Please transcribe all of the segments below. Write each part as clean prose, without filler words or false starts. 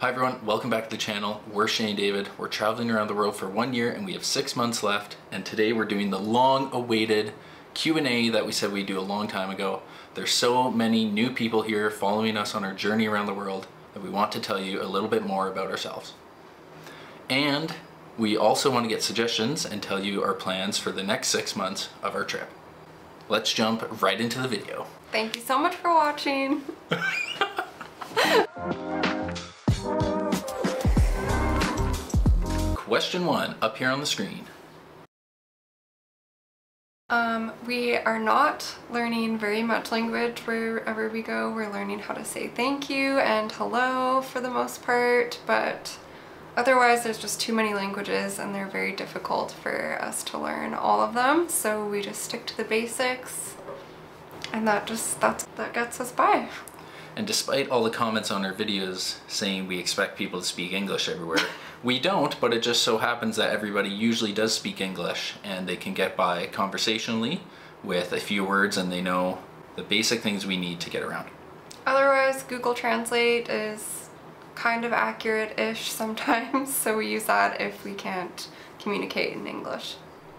Hi everyone, welcome back to the channel. We're Shane and David. We're traveling around the world for 1 year and we have 6 months left, and today we're doing the long-awaited Q&A that we said we'd do a long time ago. There's so many new people here following us on our journey around the world that we want to tell you a little bit more about ourselves. And we also want to get suggestions and tell you our plans for the next 6 months of our trip. Let's jump right into the video. Thank you so much for watching. Question 1, up here on the screen. We are not learning very much language wherever we go. We're learning how to say thank you and hello for the most part, but otherwise there's just too many languages and they're very difficult for us to learn all of them. So we just stick to the basics and that gets us by. And despite all the comments on our videos saying we expect people to speak English everywhere, we don't, but it just so happens that everybody usually does speak English and they can get by conversationally with a few words and they know the basic things we need to get around. Otherwise, Google Translate is kind of accurate-ish sometimes, so we use that if we can't communicate in English.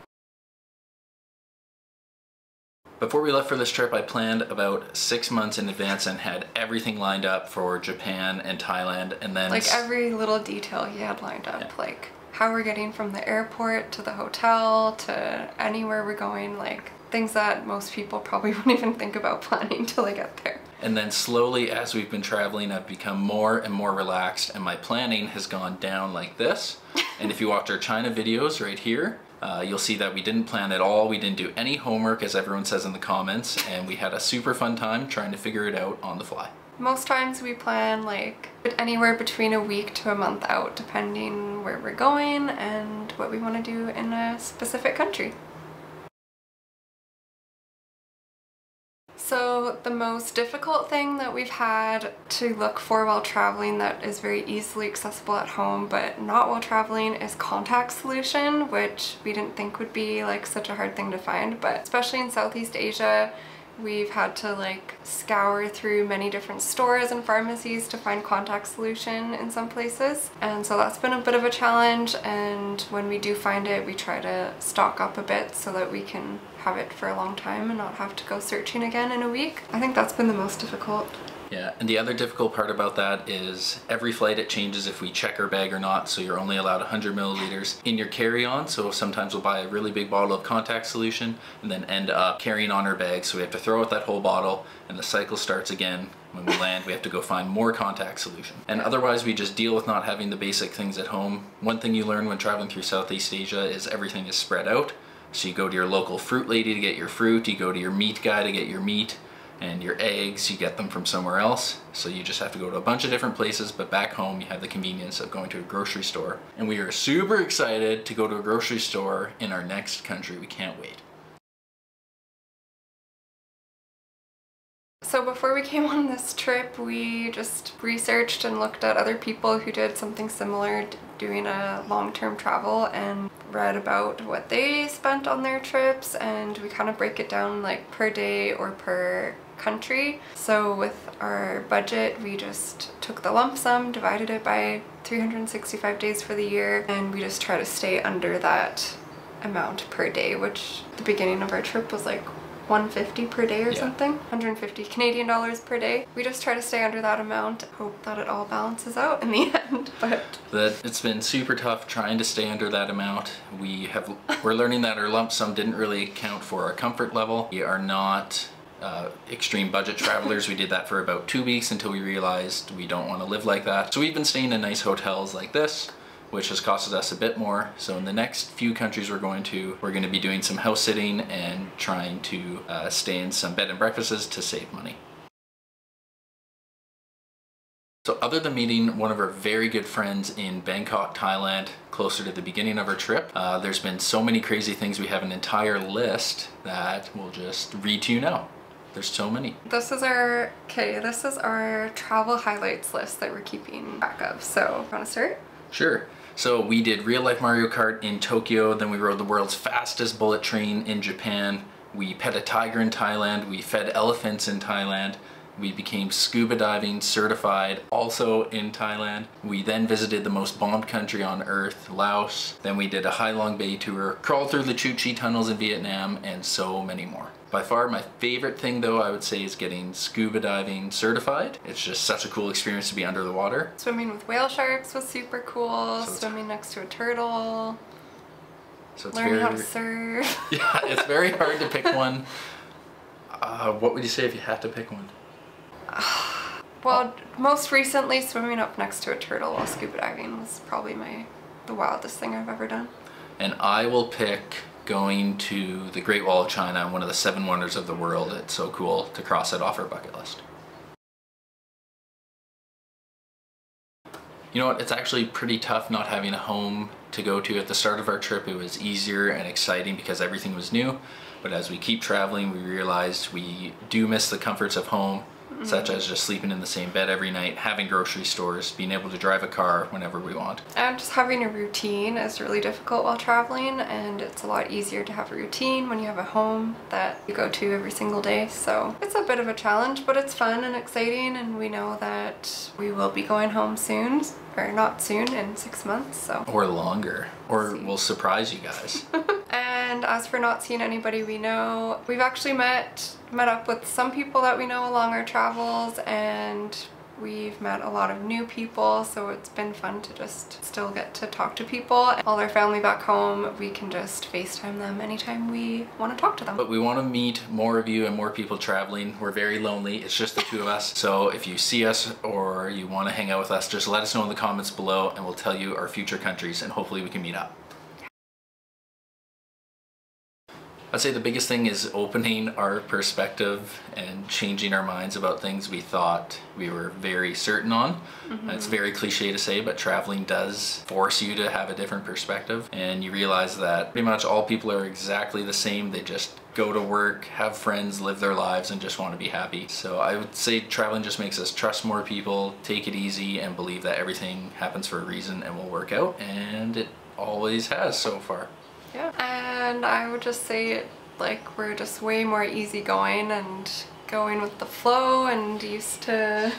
Before we left for this trip, I planned about 6 months in advance and had everything lined up for Japan and Thailand, and then like every little detail he had lined up, yeah. Like how we're getting from the airport to the hotel to anywhere we're going, like things that most people probably wouldn't even think about planning till they get there. And then slowly, as we've been traveling, I've become more and more relaxed and my planning has gone down like this. And if you watch our China videos right here, you'll see that we didn't plan at all. We didn't do any homework, as everyone says in the comments, and we had a super fun time trying to figure it out on the fly. Most times we plan like anywhere between a week to a month out, depending where we're going and what we want to do in a specific country. So the most difficult thing that we've had to look for while traveling that is very easily accessible at home but not while traveling is contact solution, which we didn't think would be like such a hard thing to find, but especially in Southeast Asia we've had to like scour through many different stores and pharmacies to find contact solution in some places, and so that's been a bit of a challenge, and when we do find it we try to stock up a bit so that we can have it for a long time and not have to go searching again in a week. I think that's been the most difficult. Yeah, and the other difficult part about that is every flight it changes if we check our bag or not, so you're only allowed 100 milliliters in your carry-on, so sometimes we'll buy a really big bottle of contact solution and then end up carrying on our bag, so we have to throw out that whole bottle and the cycle starts again. When we land, we have to go find more contact solution. And otherwise we just deal with not having the basic things at home. One thing you learn when traveling through Southeast Asia is everything is spread out. So you go to your local fruit lady to get your fruit, you go to your meat guy to get your meat, and your eggs, you get them from somewhere else. So you just have to go to a bunch of different places, but back home you have the convenience of going to a grocery store. And we are super excited to go to a grocery store in our next country. We can't wait. So before we came on this trip, we just researched and looked at other people who did something similar, doing a long-term travel, and read about what they spent on their trips, and we kind of break it down like per day or per country. So with our budget, we just took the lump sum, divided it by 365 days for the year, and we just try to stay under that amount per day, which at the beginning of our trip was like 150 per day or something, 150 Canadian dollars per day. We just try to stay under that amount, hope that it all balances out in the end. But it's been super tough trying to stay under that amount. We're learning that our lump sum didn't really account for our comfort level. We are not extreme budget travelers. We did that for about 2 weeks until we realized we don't want to live like that. So we've been staying in nice hotels like this, which has costed us a bit more. So in the next few countries we're going to be doing some house sitting and trying to stay in some bed and breakfasts to save money. So other than meeting one of our very good friends in Bangkok, Thailand, closer to the beginning of our trip, there's been so many crazy things. We have an entire list that we'll just read to you now. There's so many. This is our travel highlights list that we're keeping track of. So, want to start? Sure. So we did real life Mario Kart in Tokyo, then we rode the world's fastest bullet train in Japan, we pet a tiger in Thailand, we fed elephants in Thailand, We became scuba diving certified also in Thailand. We then visited the most bombed country on earth, Laos. Then we did a Hai Long Bay tour, crawled through the Chu Chi tunnels in Vietnam, and so many more. By far my favorite thing though, I would say, is getting scuba diving certified. It's just such a cool experience to be under the water. Swimming with whale sharks was super cool, swimming next to a turtle, learning how to surf. Yeah, it's very hard to pick one. What would you say if you had to pick one? Well, most recently swimming up next to a turtle while scuba diving was probably the wildest thing I've ever done. And I will pick going to the Great Wall of China, one of the 7 wonders of the world. It's so cool to cross it off our bucket list. You know what, it's actually pretty tough not having a home to go to. At the start of our trip it was easier and exciting because everything was new, but as we keep traveling we realized we do miss the comforts of home, such as just sleeping in the same bed every night, having grocery stores, being able to drive a car whenever we want. And just having a routine is really difficult while traveling, and it's a lot easier to have a routine when you have a home that you go to every single day. So it's a bit of a challenge, but it's fun and exciting, and we know that we will be going home soon, or not soon, in 6 months. So or longer, or we'll surprise you guys. And as for not seeing anybody we know, we've actually met up with some people that we know along our travels, and we've met a lot of new people, so it's been fun to just still get to talk to people. All our family back home, we can just FaceTime them anytime we want to talk to them. But we want to meet more of you and more people traveling. We're very lonely, it's just the 2 of us. So if you see us or you want to hang out with us, just let us know in the comments below and we'll tell you our future countries and hopefully we can meet up. I'd say the biggest thing is opening our perspective and changing our minds about things we thought we were very certain on. It's very cliche to say, but traveling does force you to have a different perspective, and you realize that pretty much all people are exactly the same. They just go to work, have friends, live their lives, and just want to be happy. So I would say traveling just makes us trust more people, take it easy, and believe that everything happens for a reason and will work out, and it always has so far. Yeah, and I would just say like we're just way more easygoing and going with the flow, and we used to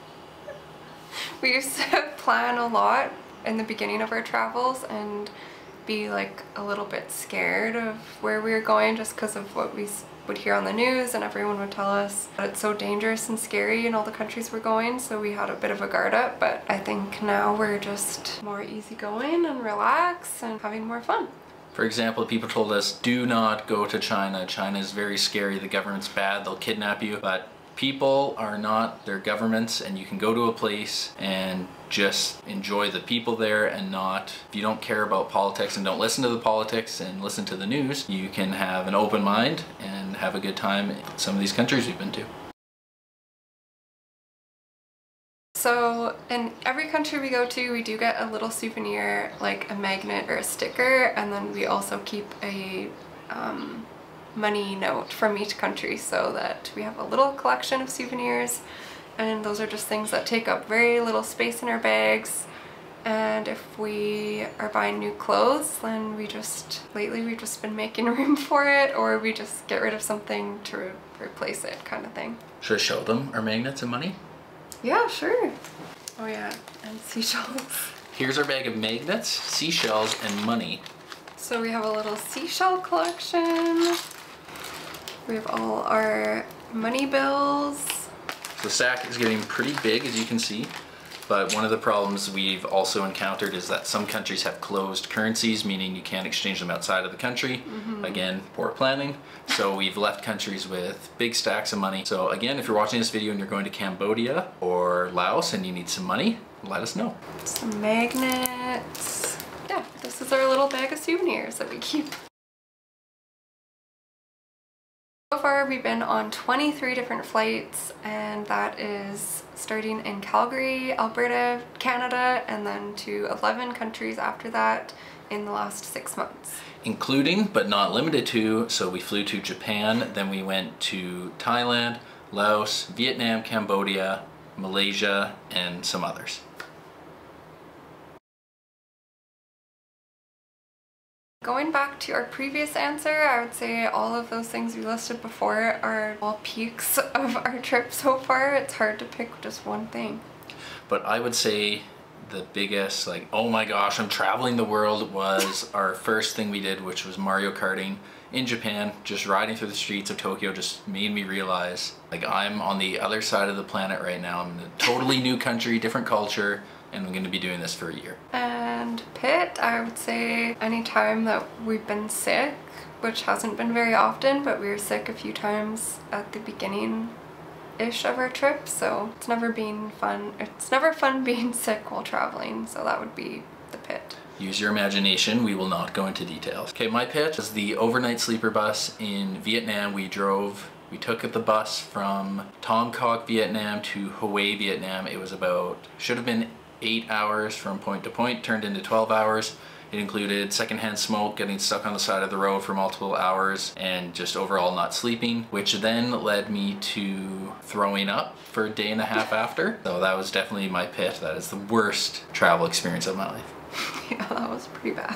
plan a lot in the beginning of our travels and be like a little bit scared of where we were going just because of what we would hear on the news, and everyone would tell us that it's so dangerous and scary in all the countries we're going, so we had a bit of a guard up. But I think now we're just more easygoing and relaxed and having more fun. For example, people told us, do not go to China. China is very scary, the government's bad, they'll kidnap you. But people are not their governments, and you can go to a place and just enjoy the people there, and not, if you don't care about politics and don't listen to the politics and listen to the news, you can have an open mind and have a good time in some of these countries we've been to. So in every country we go to, we do get a little souvenir, like a magnet or a sticker, and then we also keep a money note from each country, so that we have a little collection of souvenirs, and those are just things that take up very little space in our bags. And if we are buying new clothes, then lately we've just been making room for it, or we just get rid of something to replace it, kind of thing. Should I show them our magnets and money? Yeah, sure. Oh yeah, and seashells. Here's our bag of magnets, seashells, and money. So we have a little seashell collection. We have all our money bills. The sack is getting pretty big, as you can see, but one of the problems we've also encountered is that some countries have closed currencies, meaning you can't exchange them outside of the country. Again, poor planning. So we've left countries with big stacks of money. So again, if you're watching this video and you're going to Cambodia or Laos and you need some money, let us know. Some magnets. Yeah, this is our little bag of souvenirs that we keep. So far we've been on 23 different flights, and that is starting in Calgary, Alberta, Canada, and then to 11 countries after that in the last 6 months. Including, but not limited to, so we flew to Japan, then we went to Thailand, Laos, Vietnam, Cambodia, Malaysia, and some others. Going back to our previous answer, I would say all of those things we listed before are all peaks of our trip so far. It's hard to pick just one thing. But I would say the biggest, like, oh my gosh, I'm traveling the world, was our first thing we did, which was Mario Karting in Japan. Just riding through the streets of Tokyo just made me realize, like, I'm on the other side of the planet right now. I'm in a totally new country, different culture, and I'm going to be doing this for a year. And pit, I would say any time that we've been sick, which hasn't been very often, but we were sick a few times at the beginning-ish of our trip, so it's never been fun. It's never fun being sick while traveling, so that would be the pit. Use your imagination, we will not go into details. Okay, my pit is the overnight sleeper bus in Vietnam. We took the bus from Tom Kok, Vietnam to Hue, Vietnam. It was should have been 8 hours from point to point, turned into 12 hours. It included secondhand smoke, getting stuck on the side of the road for multiple hours, and just overall not sleeping, which then led me to throwing up for a day and a half after. So that was definitely my pit. That is the worst travel experience of my life. Yeah, that was pretty bad.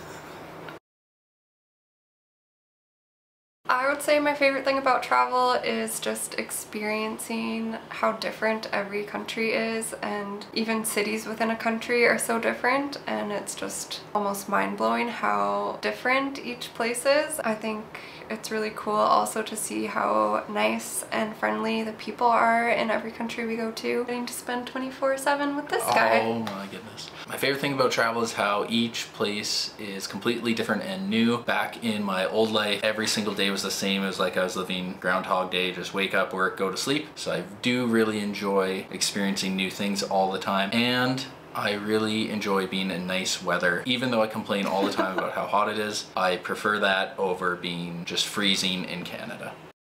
I would say my favorite thing about travel is just experiencing how different every country is, and even cities within a country are so different, and it's just almost mind-blowing how different each place is. I think it's really cool also to see how nice and friendly the people are in every country we go to. Getting to spend 24/7 with this guy. Oh my goodness. My favorite thing about travel is how each place is completely different and new. Back in my old life, every single day was the same. It was like I was living Groundhog Day, just wake up, work, go to sleep. So I do really enjoy experiencing new things all the time, and I really enjoy being in nice weather. Even though I complain all the time about how hot it is, I prefer that over being just freezing in Canada.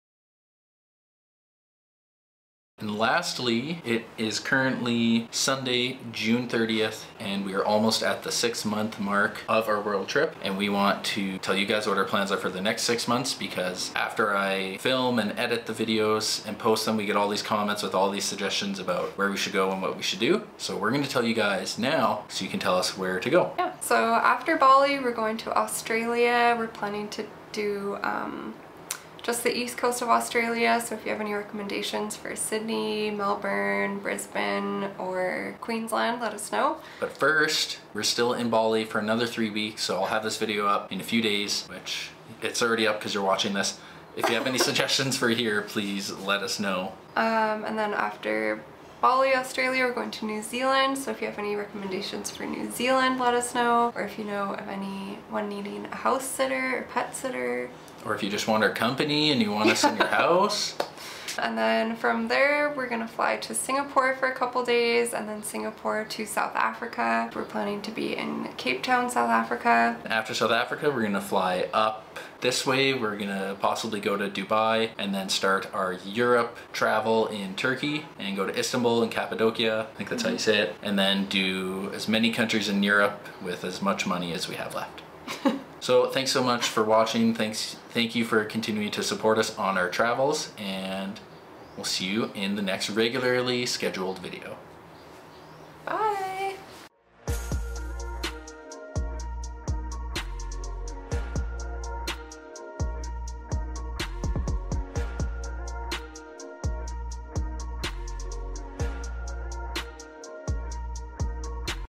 And lastly, it is currently Sunday, June 30th, and we are almost at the 6-month mark of our world trip. And we want to tell you guys what our plans are for the next 6 months, because after I film and edit the videos and post them, we get all these comments with all these suggestions about where we should go and what we should do. So we're going to tell you guys now so you can tell us where to go. Yeah, so after Bali, we're going to Australia. We're planning to do just the east coast of Australia, so if you have any recommendations for Sydney, Melbourne, Brisbane, or Queensland, let us know. But first, we're still in Bali for another 3 weeks, so I'll have this video up in a few days, which it's already up because you're watching this. If you have any suggestions for here, please let us know. And then after Bali, Australia, we're going to New Zealand, so if you have any recommendations for New Zealand, let us know. Or if you know of anyone needing a house sitter or pet sitter. Or if you just want our company and you want us in your house. And then from there, we're gonna fly to Singapore for a couple days, and then Singapore to South Africa. We're planning to be in Cape Town, South Africa. After South Africa, we're gonna fly up this way. We're gonna possibly go to Dubai and then start our Europe travel in Turkey and go to Istanbul and Cappadocia. I think that's how you say it. And then do as many countries in Europe with as much money as we have left. So thanks so much for watching. Thank you for continuing to support us on our travels, and we'll see you in the next regularly scheduled video.